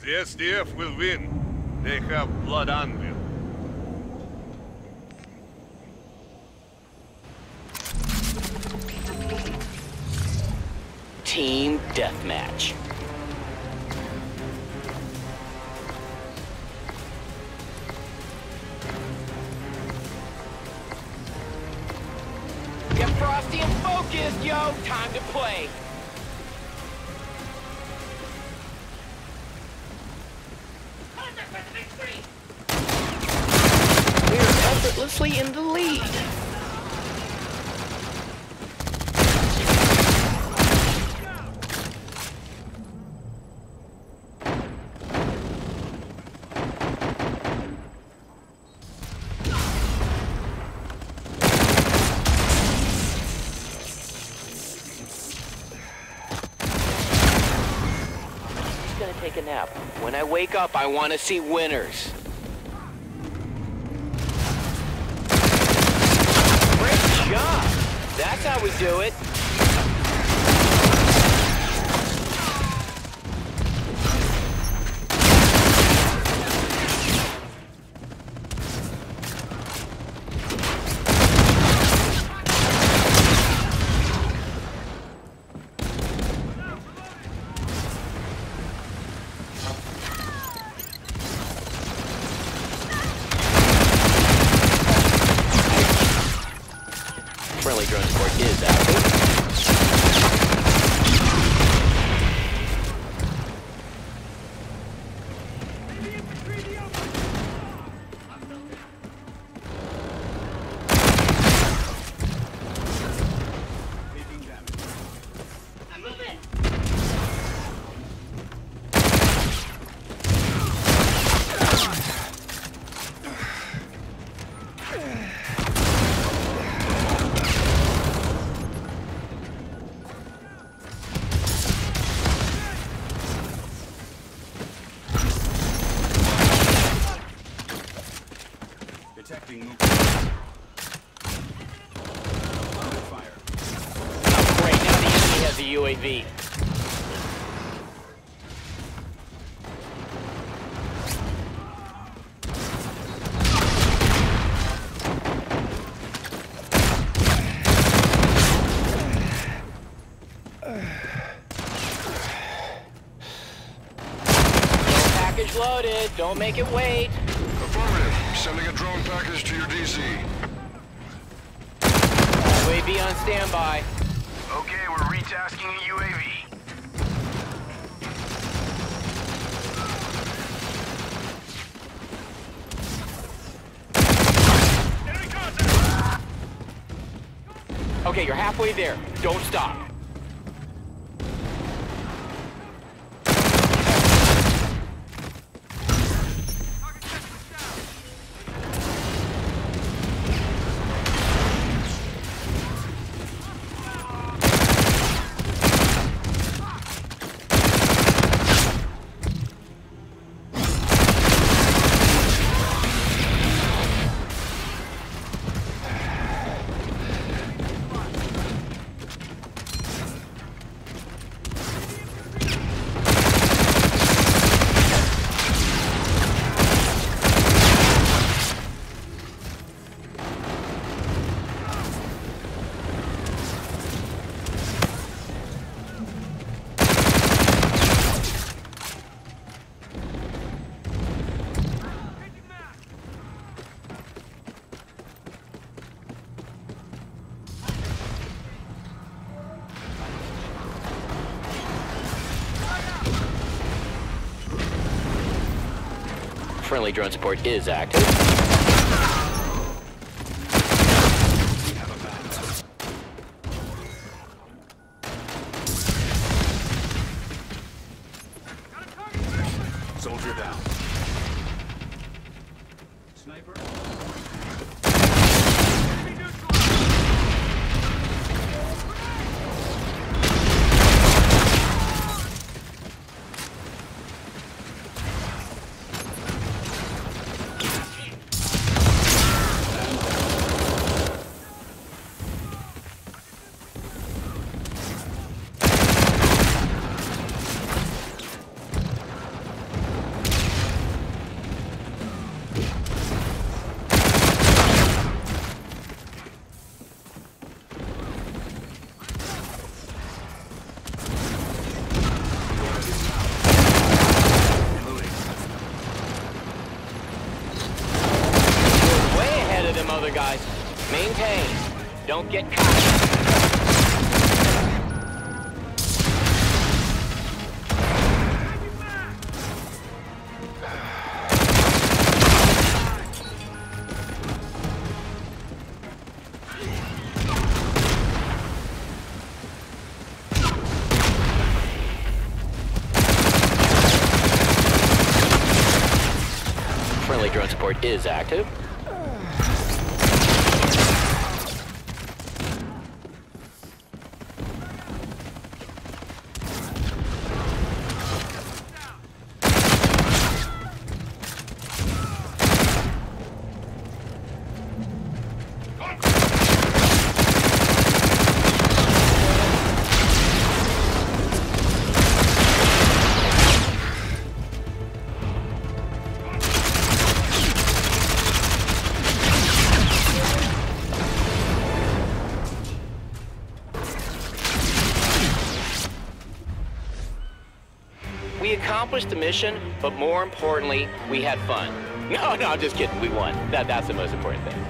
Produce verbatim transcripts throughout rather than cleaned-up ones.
The S D F will win. They have blood anvil. Team Deathmatch. Get frosty and focused, yo! Time to play! We're effortlessly in the lead. Gonna take a nap. When I wake up, I want to see winners. Great job! That's how we do it. Friendly drone support is active. Detecting movement. Under fire. Oh, great, now the enemy has a U A V. Drone package loaded. Don't make it wait. Affirmative. Sending a drone package to your D C. U A V on standby. Okay, we're retasking a U A V. Okay, you're halfway there. Don't stop. Friendly drone support is active. Soldier down. Sniper. Don't get caught. Friendly drone support is active. We accomplished the mission, but more importantly, we had fun. No, no, I'm just kidding. We won. That, that's the most important thing.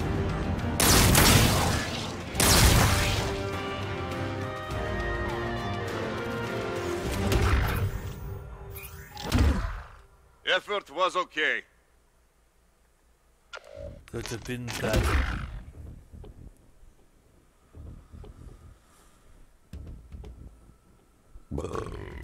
Effort was okay. Could have been better.